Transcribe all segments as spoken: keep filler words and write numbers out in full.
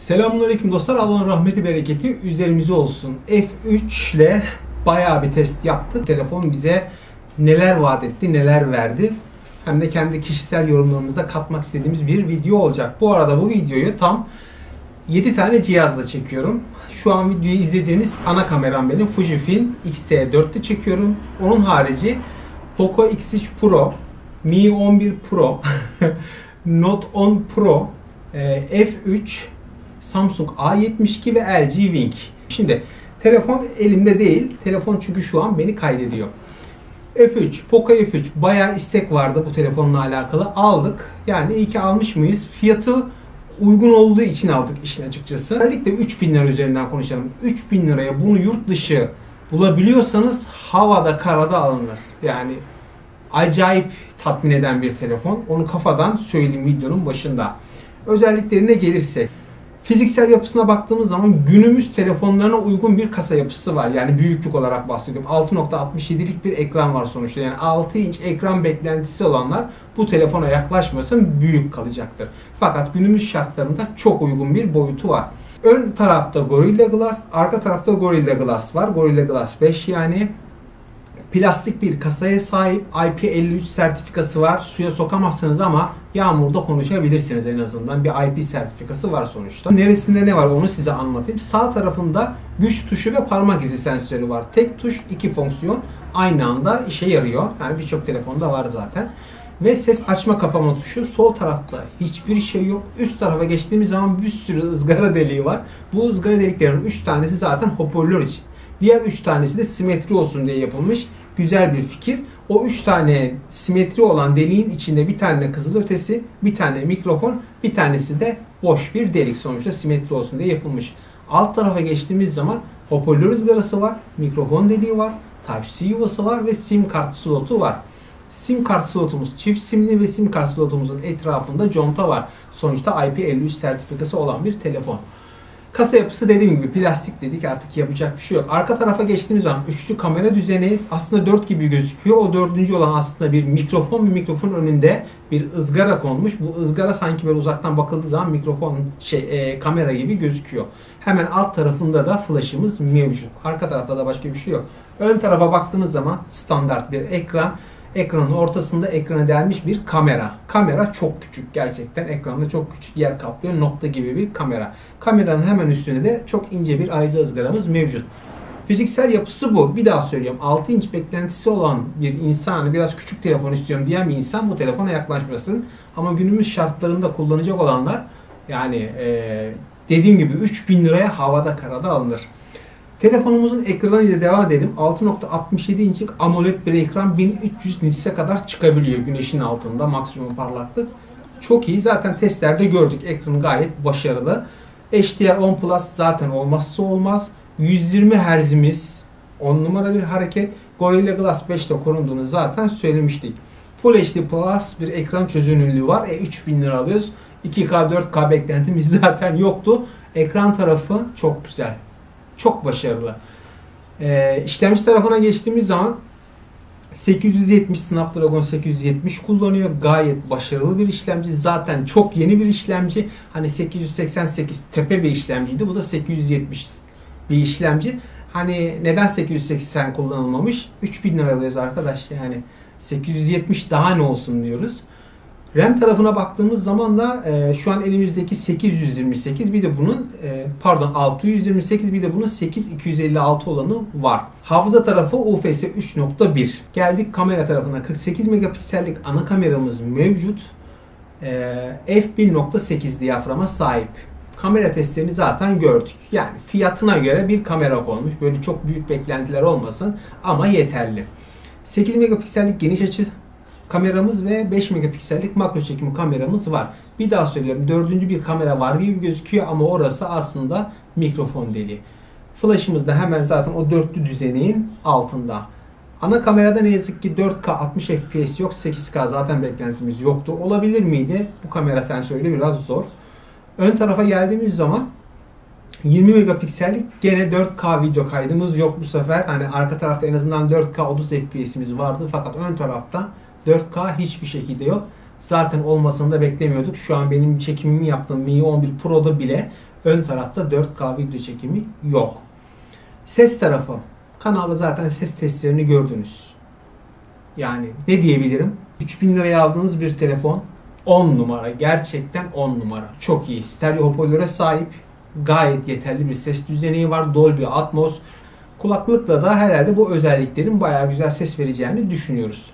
Selamünaleyküm dostlar. Allah'ın rahmeti bereketi üzerimize olsun. F üç ile bayağı bir test yaptık. Telefon bize neler vaat etti, neler verdi. Hem de kendi kişisel yorumlarımıza katmak istediğimiz bir video olacak. Bu arada bu videoyu tam yedi tane cihazla çekiyorum. Şu an videoyu izlediğiniz ana kameram benim Fujifilm X T dörtte çekiyorum. Onun harici Poco X üç Pro, Mi on bir Pro, Note on Pro, F üç, Samsung A yetmiş iki ve L G Wing. Şimdi telefon elimde değil. Telefon çünkü şu an beni kaydediyor. F üç, Poco F üç. Bayağı istek vardı bu telefonla alakalı. Aldık. Yani iyi ki almış mıyız? Fiyatı uygun olduğu için aldık işin açıkçası. Özellikle üç bin lira üzerinden konuşalım. üç bin liraya bunu yurt dışı bulabiliyorsanız havada karada alınır. Yani acayip tatmin eden bir telefon. Onu kafadan söyleyeyim videonun başında. Özelliklerine gelirsek. Fiziksel yapısına baktığımız zaman günümüz telefonlarına uygun bir kasa yapısı var. Yani büyüklük olarak bahsediyorum. altı nokta altmış yedilik bir ekran var sonuçta. Yani altı inç ekran beklentisi olanlar bu telefona yaklaşmasın, büyük kalacaktır. Fakat günümüz şartlarında çok uygun bir boyutu var. Ön tarafta Gorilla Glass, arka tarafta Gorilla Glass var. Gorilla Glass beş yani. Plastik bir kasaya sahip, I P elli üç sertifikası var. Suya sokamazsınız ama yağmurda konuşabilirsiniz en azından. Bir I P sertifikası var sonuçta. Neresinde ne var onu size anlatayım. Sağ tarafında güç tuşu ve parmak izi sensörü var. Tek tuş, iki fonksiyon aynı anda işe yarıyor. Yani birçok telefonda var zaten. Ve ses açma kapama tuşu. Sol tarafta hiçbir şey yok. Üst tarafa geçtiğimiz zaman bir sürü ızgara deliği var. Bu ızgara deliklerin üç tanesi zaten hoparlör için. Diğer üç tanesi de simetri olsun diye yapılmış. Güzel bir fikir. O üç tane simetri olan deliğin içinde bir tane kızılötesi, bir tane mikrofon, bir tanesi de boş bir delik, sonuçta simetri olsun diye yapılmış. Alt tarafa geçtiğimiz zaman hoparlör ızgarası var, mikrofon deliği var, Type-C yuvası var ve sim kart slotu var. Sim kart slotumuz çift simli ve sim kart slotumuzun etrafında conta var. Sonuçta I P elli üç sertifikası olan bir telefon. Kasa yapısı dediğim gibi plastik dedik, artık yapacak bir şey yok. Arka tarafa geçtiğimiz zaman üçlü kamera düzeni aslında dört gibi gözüküyor. O dördüncü olan aslında bir mikrofon. Bir mikrofonun önünde bir ızgara konmuş. Bu ızgara sanki böyle uzaktan bakıldığı zaman mikrofon şey e, kamera gibi gözüküyor. Hemen alt tarafında da flaşımız mevcut. Arka tarafta da başka bir şey yok. Ön tarafa baktığımız zaman standart bir ekran. Ekranın ortasında ekrana delmiş bir kamera. Kamera çok küçük gerçekten. Ekranda çok küçük yer kaplıyor. Nokta gibi bir kamera. Kameranın hemen üstünde de çok ince bir ayza ızgaramız mevcut. Fiziksel yapısı bu. Bir daha söylüyorum. altı inç beklentisi olan bir insan, biraz küçük telefon istiyorum diyen bir insan bu telefona yaklaşmasın. Ama günümüz şartlarında kullanacak olanlar, yani ee, dediğim gibi üç bin liraya havada karada alınır. Telefonumuzun ekranıyla devam edelim. altı nokta altmış yedi inçlik AMOLED bir ekran, bin üç yüz nits'e kadar çıkabiliyor güneşin altında maksimum parlaklık. Çok iyi. Zaten testlerde gördük. Ekran gayet başarılı. H D R on Plus zaten olmazsa olmaz. yüz yirmi hertz'imiz on numara bir hareket. Gorilla Glass beş ile korunduğunu zaten söylemiştik. Full H D Plus bir ekran çözünürlüğü var. E üç bin lira alıyoruz. iki K dört K beklentimiz zaten yoktu. Ekran tarafı çok güzel. Çok başarılı. Ee, işlemci tarafına geçtiğimiz zaman sekiz yüz yetmiş Snapdragon sekiz yüz yetmiş kullanıyor. Gayet başarılı bir işlemci. Zaten çok yeni bir işlemci. Hani sekiz yüz seksen sekiz tepe bir işlemciydi. Bu da sekiz yüz yetmiş bir işlemci. Hani neden sekiz yüz seksen kullanılmamış? üç bin lira alıyoruz arkadaş. Yani sekiz yüz yetmiş daha ne olsun diyoruz. RAM tarafına baktığımız zaman da e, şu an elimizdeki sekiz yüz yirmi sekiz, bir de bunun e, pardon altı yüz yirmi sekiz, bir de bunun sekiz bin iki yüz elli altı olanı var. Hafıza tarafı U F S üç nokta bir. Geldik kamera tarafına. kırk sekiz megapiksellik ana kameramız mevcut. E, f bir nokta sekiz diyaframa sahip. Kamera testlerini zaten gördük. Yani fiyatına göre bir kamera konmuş. Böyle çok büyük beklentiler olmasın ama yeterli. sekiz megapiksellik geniş açı kameramız ve beş megapiksellik makro çekimi kameramız var. Bir daha söylüyorum, dördüncü bir kamera var gibi gözüküyor ama orası aslında mikrofon deliği. Flash'ımız da hemen zaten o dörtlü düzeneğin altında. Ana kamerada ne yazık ki dört K altmış F P S yok, sekiz K zaten beklentimiz yoktu. Olabilir miydi? Bu kamera sensörüyle biraz zor. Ön tarafa geldiğimiz zaman yirmi megapiksellik gene dört K video kaydımız yok bu sefer. Hani arka tarafta en azından dört K otuz F P S'imiz vardı fakat ön tarafta dört K hiçbir şekilde yok. Zaten olmasını da beklemiyorduk. Şu an benim çekimimi yaptığım Mi on bir Pro'da bile Ön tarafta dört K video çekimi yok. Ses tarafı. Kanalda zaten ses testlerini gördünüz. Yani ne diyebilirim? üç bin liraya aldığınız bir telefon on numara. Gerçekten on numara. Çok iyi. Stereo hoparlöre sahip. Gayet yeterli bir ses düzeni var. Dolby Atmos. Kulaklıkla da herhalde bu özelliklerin bayağı güzel ses vereceğini düşünüyoruz.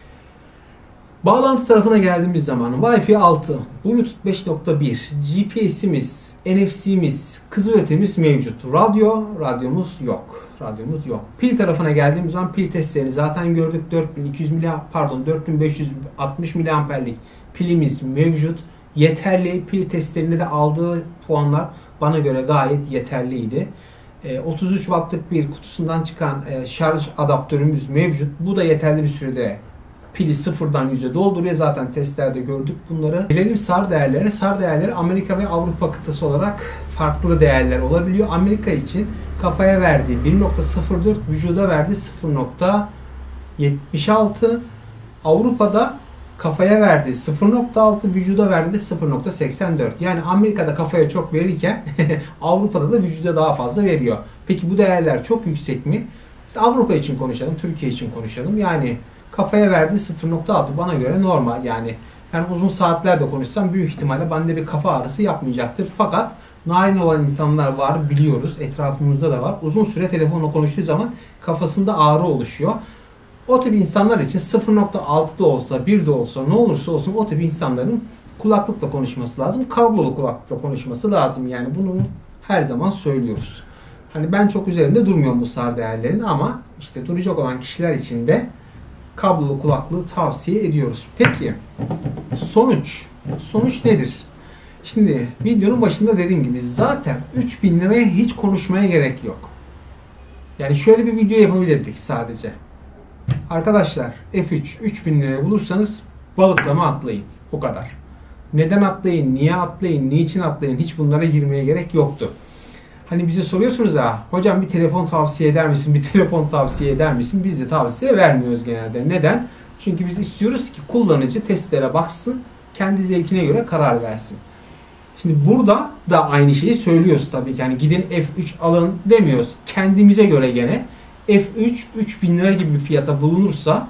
Bağlantı tarafına geldiğimiz zaman Wi-Fi altı, Bluetooth beş nokta bir, G P S'imiz, N F C'miz, kızılötemiz mevcut. Radyo, radyomuz yok. Radyomuz yok. Pil tarafına geldiğimiz zaman pil testlerini zaten gördük. dört bin iki yüz mAh, pardon dört bin beş yüz altmış miliamperlik pilimiz mevcut. Yeterli. Pil testlerinde de aldığı puanlar bana göre gayet yeterliydi. otuz üç wattlık bir kutusundan çıkan şarj adaptörümüz mevcut. Bu da yeterli bir sürede pili sıfırdan yüze dolduruyor. Zaten testlerde gördük bunları. Gelelim S A R değerlerine. S A R değerleri Amerika ve Avrupa kıtası olarak farklı değerler olabiliyor. Amerika için kafaya verdiği bir nokta sıfır dört, vücuda verdiği sıfır nokta yetmiş altı. Avrupa'da kafaya verdiği sıfır nokta altı, vücuda verdiği sıfır nokta seksen dört. Yani Amerika'da kafaya çok verirken Avrupa'da da vücuda daha fazla veriyor. Peki bu değerler çok yüksek mi? İşte Avrupa için konuşalım, Türkiye için konuşalım. Yani kafaya verdiği sıfır nokta altı bana göre normal. Yani ben uzun saatlerde konuşsam büyük ihtimalle bende bir kafa ağrısı yapmayacaktır. Fakat narin olan insanlar var, biliyoruz. Etrafımızda da var. Uzun süre telefonla konuştuğu zaman kafasında ağrı oluşuyor. O tip insanlar için sıfır nokta altı da olsa, bir de olsa, ne olursa olsun o tip insanların kulaklıkla konuşması lazım. Kablolu kulaklıkla konuşması lazım. Yani bunu her zaman söylüyoruz. Hani ben çok üzerinde durmuyorum bu S A R değerlerinin ama işte duracak olan kişiler için de kablolu kulaklığı tavsiye ediyoruz. Peki sonuç. Sonuç nedir? Şimdi videonun başında dediğim gibi zaten üç bin liraya hiç konuşmaya gerek yok. Yani şöyle bir video yapabilirdik sadece. Arkadaşlar F üç üç bin liraya bulursanız balıklama atlayın. Bu kadar. Neden atlayın, niye atlayın, niçin atlayın hiç bunlara girmeye gerek yoktu. Hani bize soruyorsunuz ha, hocam bir telefon tavsiye eder misin, bir telefon tavsiye eder misin? Biz de tavsiye vermiyoruz genelde. Neden? Çünkü biz istiyoruz ki kullanıcı testlere baksın, kendi zevkine göre karar versin. Şimdi burada da aynı şeyi söylüyoruz tabii ki. Yani gidin F üç alın demiyoruz. Kendimize göre gene F üç üç bin lira gibi bir fiyata bulunursa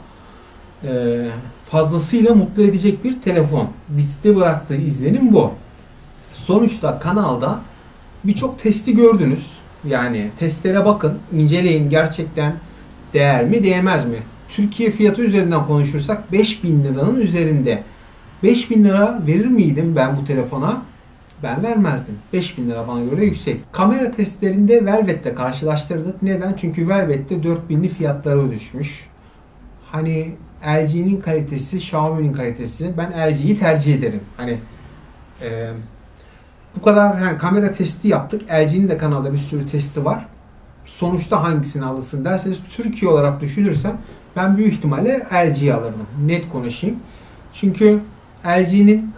fazlasıyla mutlu edecek bir telefon. Bizde bıraktığı izlenim bu. Sonuçta kanalda birçok testi gördünüz. Yani testlere bakın, inceleyin, gerçekten değer mi, değmez mi? Türkiye fiyatı üzerinden konuşursak beş bin liranın üzerinde. beş bin lira verir miydim ben bu telefona? Ben vermezdim. beş bin lira bana göre yüksek. Kamera testlerinde Velvet'te karşılaştırdık. Neden? Çünkü Velvet'te dört binli fiyatları düşmüş. Hani L G'nin kalitesi, Xiaomi'nin kalitesi. Ben L G'yi tercih ederim. Hani e, bu kadar yani kamera testi yaptık. L G'nin de kanalda bir sürü testi var. Sonuçta hangisini alırsın derseniz Türkiye olarak düşünürsem ben büyük ihtimalle L G'yi alırdım. Net konuşayım. Çünkü L G'nin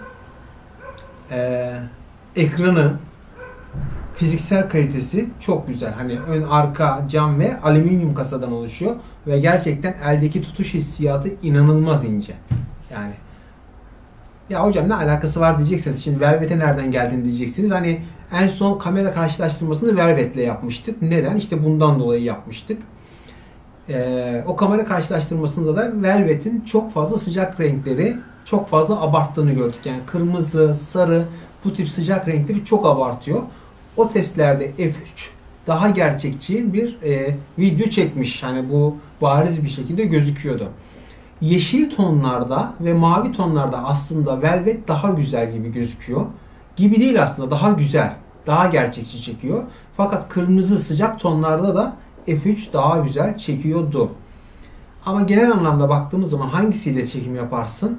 e, ekranı, fiziksel kalitesi çok güzel. Hani ön, arka, cam ve alüminyum kasadan oluşuyor. Ve gerçekten eldeki tutuş hissiyatı inanılmaz ince. Yani ya hocam ne alakası var diyeceksiniz. Şimdi Velvet'e nereden geldin diyeceksiniz. Hani en son kamera karşılaştırmasını Velvet'le yapmıştık. Neden? İşte bundan dolayı yapmıştık. Ee, o kamera karşılaştırmasında da Velvet'in çok fazla sıcak renkleri çok fazla abarttığını gördük. Yani kırmızı, sarı bu tip sıcak renkleri çok abartıyor. O testlerde F üç daha gerçekçi bir e, video çekmiş. Hani bu bariz bir şekilde gözüküyordu. Yeşil tonlarda ve mavi tonlarda aslında Velvet daha güzel gibi gözüküyor. Gibi değil aslında, daha güzel, daha gerçekçi çekiyor. Fakat kırmızı sıcak tonlarda da F üç daha güzel çekiyordu. Ama genel anlamda baktığımız zaman hangisiyle çekim yaparsın?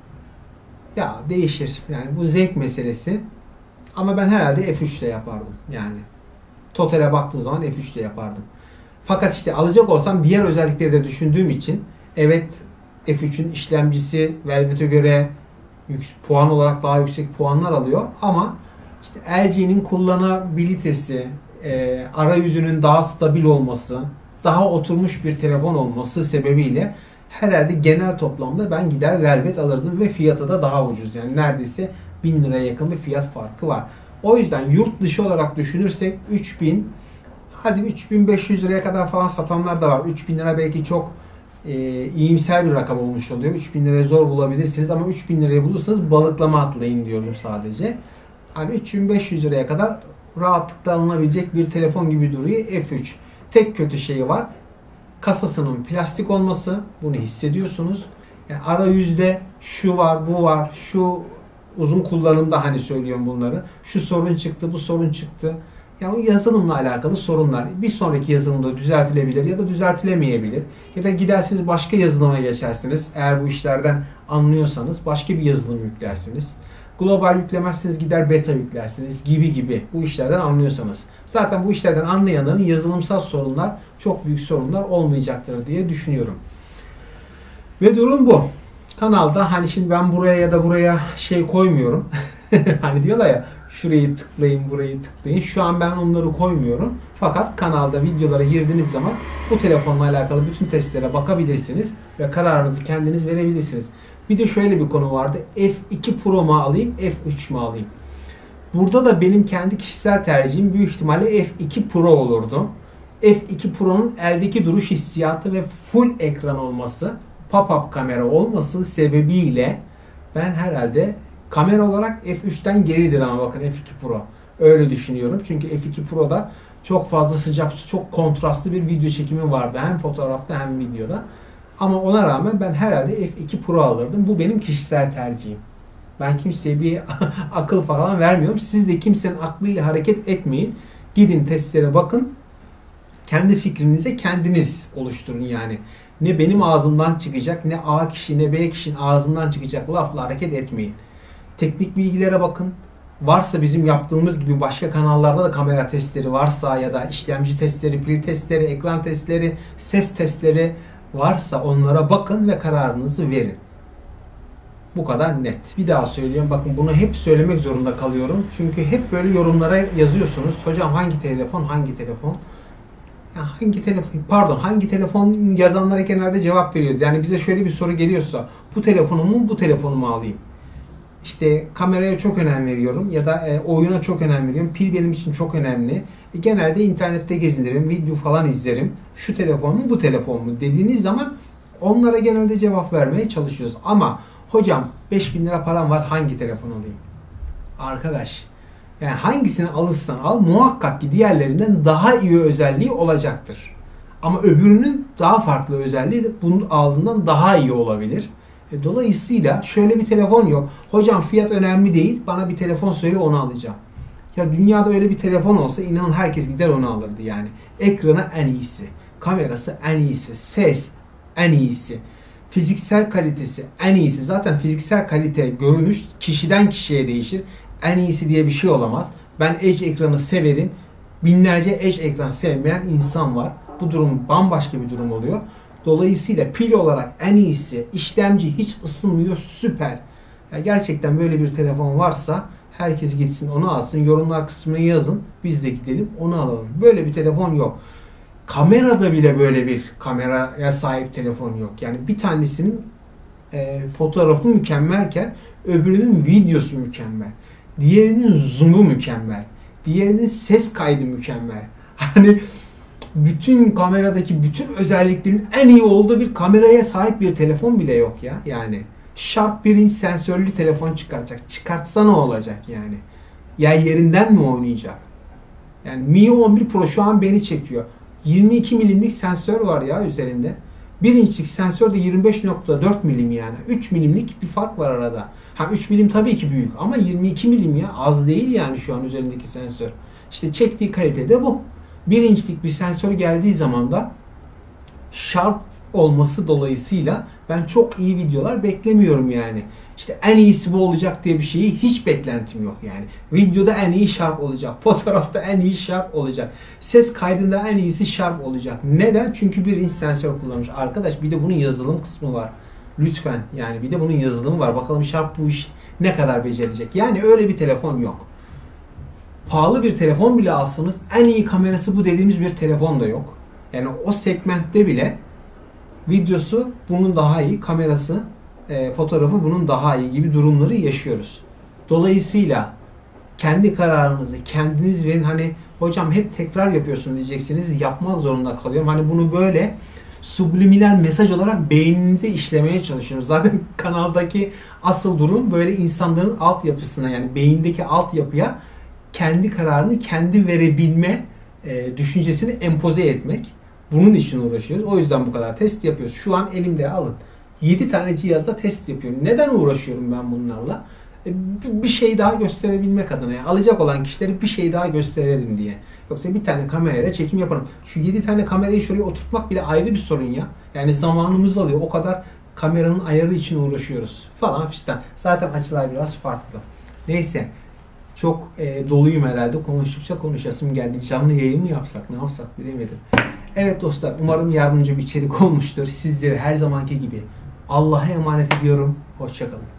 Ya değişir. Yani bu zevk meselesi. Ama ben herhalde F üç ile yapardım. Yani totale baktığım zaman F üç ile yapardım. Fakat işte alacak olsam diğer özellikleri de düşündüğüm için evet F üçün işlemcisi Velvet'e göre puan olarak daha yüksek puanlar alıyor. Ama işte L G'nin kullanabilitesi, e, arayüzünün daha stabil olması, daha oturmuş bir telefon olması sebebiyle herhalde genel toplamda ben gider Velvet alırdım ve fiyatı da daha ucuz. Yani neredeyse bin liraya yakın bir fiyat farkı var. O yüzden yurt dışı olarak düşünürsek üç bin, hadi üç bin beş yüz liraya kadar falan satanlar da var. üç bin lira belki çok e, iyimser bir rakam olmuş oluyor. üç bin liraya zor bulabilirsiniz ama üç bin liraya bulursanız balıklama atlayın diyorum sadece. Hani üç bin beş yüz liraya kadar rahatlıkla alınabilecek bir telefon gibi duruyor F üç. Tek kötü şeyi var. Kasasının plastik olması. Bunu hissediyorsunuz. Yani arayüzde şu var, bu var, şu uzun kullanımda hani söylüyorum bunları. Şu sorun çıktı, bu sorun çıktı. Yani yazılımla alakalı sorunlar. Bir sonraki yazılımda düzeltilebilir ya da düzeltilemeyebilir. Ya da gidersiniz başka yazılıma geçersiniz. Eğer bu işlerden anlıyorsanız başka bir yazılım yüklersiniz. Global yüklemezseniz gider beta yüklersiniz gibi gibi. Bu işlerden anlıyorsanız. Zaten bu işlerden anlayanların yazılımsal sorunlar, çok büyük sorunlar olmayacaktır diye düşünüyorum. Ve durum bu. Kanalda hani şimdi ben buraya ya da buraya şey koymuyorum. Hani diyorlar ya şurayı tıklayın, burayı tıklayın. Şu an ben onları koymuyorum. Fakat kanalda videolara girdiğiniz zaman bu telefonla alakalı bütün testlere bakabilirsiniz ve kararınızı kendiniz verebilirsiniz. Bir de şöyle bir konu vardı. F iki Pro mu alayım, F üç mü alayım? Burada da benim kendi kişisel tercihim büyük ihtimalle F iki Pro olurdu. F iki Pro'nun eldeki duruş hissiyatı ve full ekran olması, pop-up kamera olması sebebiyle ben herhalde kamera olarak F üçten geridir ama bakın F iki Pro. Öyle düşünüyorum. Çünkü F iki Pro'da çok fazla sıcak, çok kontrastlı bir video çekimi vardı. Hem fotoğrafta hem videoda. Ama ona rağmen ben herhalde F iki Pro alırdım. Bu benim kişisel tercihim. Ben kimseye bir akıl falan vermiyorum. Siz de kimsenin aklıyla hareket etmeyin. Gidin testlere bakın. Kendi fikrinize kendiniz oluşturun yani. Ne benim ağzımdan çıkacak, ne A kişi ne B kişinin ağzından çıkacak lafla hareket etmeyin. Teknik bilgilere bakın. Varsa bizim yaptığımız gibi başka kanallarda da kamera testleri varsa ya da işlemci testleri, pil testleri, ekran testleri, ses testleri varsa onlara bakın ve kararınızı verin. Bu kadar net. Bir daha söylüyorum. Bakın bunu hep söylemek zorunda kalıyorum. Çünkü hep böyle yorumlara yazıyorsunuz. Hocam hangi telefon, hangi telefon? Ya hangi telefon, pardon hangi telefon yazanlara genelde cevap veriyoruz. Yani bize şöyle bir soru geliyorsa bu telefonu mu, bu telefonu mu alayım? İşte kameraya çok önem veriyorum ya da e, oyuna çok önem veriyorum. Pil benim için çok önemli. E, genelde internette gezinirim, video falan izlerim. Şu telefon mu, bu telefon mu dediğiniz zaman onlara genelde cevap vermeye çalışıyoruz. Ama hocam beş bin lira param var, hangi telefon alayım? Arkadaş, yani hangisini alırsan al muhakkak ki diğerlerinden daha iyi özelliği olacaktır. Ama öbürünün daha farklı özelliği de bunun aldığından daha iyi olabilir. Dolayısıyla şöyle bir telefon yok. Hocam fiyat önemli değil. Bana bir telefon söyle onu alacağım. Ya dünyada öyle bir telefon olsa inanın herkes gider onu alırdı yani. Ekranı en iyisi. Kamerası en iyisi. Ses en iyisi. Fiziksel kalitesi en iyisi. Zaten fiziksel kalite, görünüş kişiden kişiye değişir. En iyisi diye bir şey olamaz. Ben Edge ekranı severim. Binlerce Edge ekran sevmeyen insan var. Bu durum bambaşka bir durum oluyor. Dolayısıyla pil olarak en iyisi, işlemci hiç ısınmıyor, süper. Ya gerçekten böyle bir telefon varsa herkes gitsin onu alsın, yorumlar kısmına yazın, biz de gidelim onu alalım. Böyle bir telefon yok. Kamerada bile böyle bir kameraya sahip telefon yok. Yani bir tanesinin e, fotoğrafı mükemmelken öbürünün videosu mükemmel. Diğerinin zoom'u mükemmel. Diğerinin ses kaydı mükemmel. Hani bütün kameradaki bütün özelliklerin en iyi olduğu bir kameraya sahip bir telefon bile yok ya. Yani Sharp bir inç sensörlü telefon çıkaracak. Çıkartsa ne olacak yani? Ya yerinden mi oynayacak? Yani Mi on bir Pro şu an beni çekiyor. yirmi iki milimlik sensör var ya üzerinde. bir inçlik sensör de yirmi beş nokta dört milim yani. üç milimlik bir fark var arada. Ha üç milim tabii ki büyük ama yirmi iki milim ya. Az değil yani şu an üzerindeki sensör. İşte çektiği kalite de bu. bir inçlik bir sensör geldiği zaman da Sharp olması dolayısıyla ben çok iyi videolar beklemiyorum yani. İşte en iyisi bu olacak diye bir şeyi hiç beklentim yok yani. Videoda en iyi Sharp olacak. Fotoğrafta en iyi Sharp olacak. Ses kaydında en iyisi Sharp olacak. Neden? Çünkü bir inç sensör kullanmış. Arkadaş bir de bunun yazılım kısmı var. Lütfen yani bir de bunun yazılımı var. Bakalım Sharp bu işi ne kadar becerecek. Yani öyle bir telefon yok. Pahalı bir telefon bile alsanız en iyi kamerası bu dediğimiz bir telefon da yok. Yani o segmentte bile videosu bunun daha iyi, kamerası, e, fotoğrafı bunun daha iyi gibi durumları yaşıyoruz. Dolayısıyla Kendi kararınızı kendiniz verin. Hani hocam hep tekrar yapıyorsun diyeceksiniz. Yapmak zorunda kalıyorum. Hani bunu böyle subliminal mesaj olarak beyninize işlemeye çalışıyoruz. Zaten kanaldaki asıl durum böyle insanların altyapısına, yani beyindeki altyapıya kendi kararını kendi verebilme e, düşüncesini empoze etmek. Bunun için uğraşıyoruz. O yüzden bu kadar test yapıyoruz. Şu an elimde alın. yedi tane cihazda test yapıyorum. Neden uğraşıyorum ben bunlarla? E, bir şey daha gösterebilmek adına. Yani alacak olan kişileri bir şey daha gösterelim diye. Yoksa bir tane kamerayla çekim yaparım. Şu yedi tane kamerayı şuraya oturtmak bile ayrı bir sorun ya. Yani zamanımız alıyor. O kadar kameranın ayarı için uğraşıyoruz. Falan fistan. Zaten açılar biraz farklı. Neyse. Çok e, doluyum herhalde. Konuştukça konuşasım geldi. Canlı yayın mı yapsak? Ne yapsak bilemedim. Evet dostlar. Umarım yardımcı bir içerik olmuştur. Sizleri her zamanki gibi Allah'a emanet ediyorum. Hoşça kalın.